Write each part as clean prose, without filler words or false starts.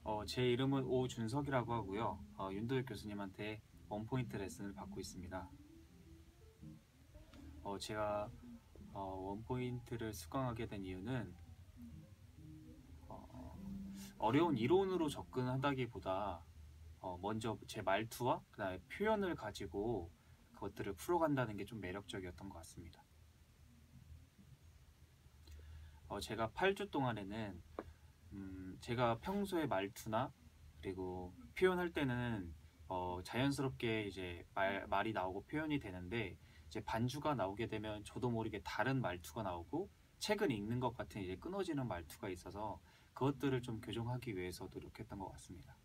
제 이름은 오준석이라고 하고요. 윤도혁 교수님한테 원포인트 레슨을 받고 있습니다. 제가 원포인트를 수강하게 된 이유는 어, 어려운 이론으로 접근하다기보다 먼저 제 말투와 그다음에 표현을 가지고 그것들을 풀어간다는 게 좀 매력적이었던 것 같습니다. 제가 8주 동안에는 제가 평소에 말투나 그리고 표현할 때는 자연스럽게 이제 말이 나오고 표현이 되는데 이제 반주가 나오게 되면 저도 모르게 다른 말투가 나오고 책을 읽는 것 같은 이제 끊어지는 말투가 있어서 그것들을 좀 교정하기 위해서 노력했던 것 같습니다.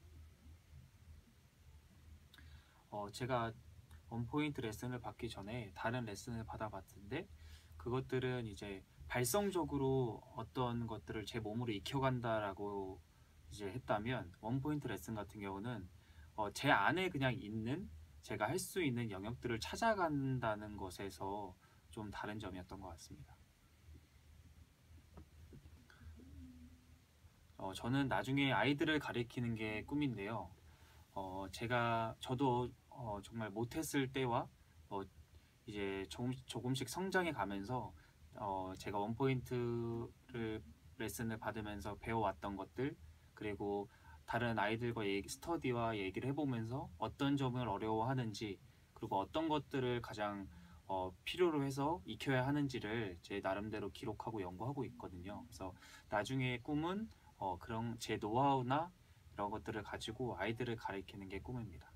제가 원포인트 레슨을 받기 전에 다른 레슨을 받아봤는데 그것들은 이제 발성적으로 어떤 것들을 제 몸으로 익혀간다라고 이제 했다면 원포인트 레슨 같은 경우는 제 안에 그냥 있는 제가 할 수 있는 영역들을 찾아간다는 것에서 좀 다른 점이었던 것 같습니다. 저는 나중에 아이들을 가리키는 게 꿈인데요. 저도 정말 못했을 때와 이제 조금씩 성장해 가면서 제가 원포인트를 레슨을 받으면서 배워왔던 것들 그리고 다른 아이들과 스터디와 얘기를 해보면서 어떤 점을 어려워하는지 그리고 어떤 것들을 가장 필요로 해서 익혀야 하는지를 제 나름대로 기록하고 연구하고 있거든요. 그래서 나중에 꿈은 그런 제 노하우나 이런 것들을 가지고 아이들을 가리키는 게 꿈입니다.